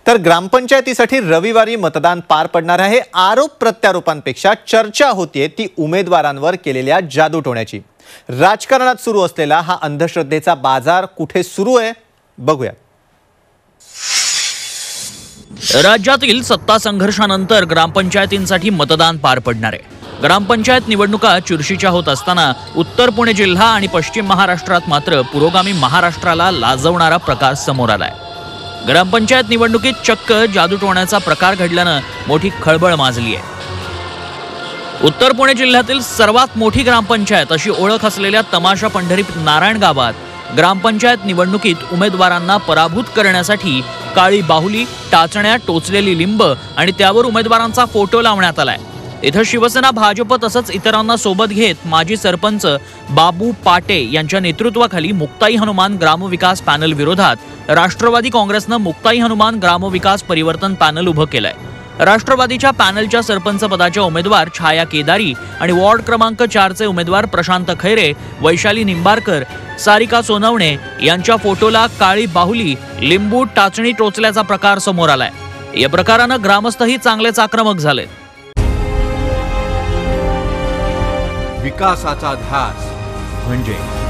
तर ग्रामपंचायतीसाठी रविवारी मतदान पार पडणार आहे। आरोप प्रत्यारोपांपेक्षा चर्चा होतीये ती उमेदवारांवर केलेल्या जादूटोण्याची। राजकारणात सुरू असलेला हा अंधश्रद्धेचा बाजार कुठे सुरू आहे बघूया। राज्यातील सत्ता संघर्षानंतर ग्रामपंचायतींसाठी मतदान पार पडणार आहे। ग्रामपंचायत निवडणुका चुरशीच्या होत असताना उत्तर पुणे जिल्हा आणि पश्चिम महाराष्ट्रात मात्र पुरोगामी महाराष्ट्राला लाजवणारा प्रकार समोर आलाय। ग्रामपंचायत निवडणुकीत चक्क जादूटोण्याचा प्रकार घडल्यानं मोठी खळबळ माजली आहे। उत्तर पुणे जिल्ह्यातील सर्वात मोठी ग्रामपंचायत अशी ओळख असलेल्या तमाशा पंढरी नारायण गावात ग्रामपंचायत निवडणुकीत उमेदवारांना पराभूत करण्यासाठी काळी बाहुली, टाचण्या, टोचलेली लिंब आणि त्यावर उमेदवारांचा फोटो लावण्यात आलाय। इथं शिवसेना, भाजप तसंच इतरांना सोबत घेत माजी सरपंच बाबू पाटे यांच्या नेतृत्वाखाली मुक्ताई हनुमान ग्रामविकास पॅनल विरोधात राष्ट्रवादी काँग्रेसनं मुक्ताई हनुमान ग्रामविकास परिवर्तन पॅनल उभं केलंय। राष्ट्रवादीच्या पॅनलच्या सरपंच पदाच्या उमेदवार छाया केदारी आणि वॉर्ड क्रमांक 4 चे उमेदवार प्रशांत खैरे, वैशाली निंबारकर, सारिका सोनवणे यांच्या फोटोला काळी बाहुली, लिंबू, टाचणी टोचल्याचा प्रकार समोर आलाय। या प्रकारानं ग्रामस्थही चांगलेच आक्रमक झाले। विकासाचा ध्यास म्हणजे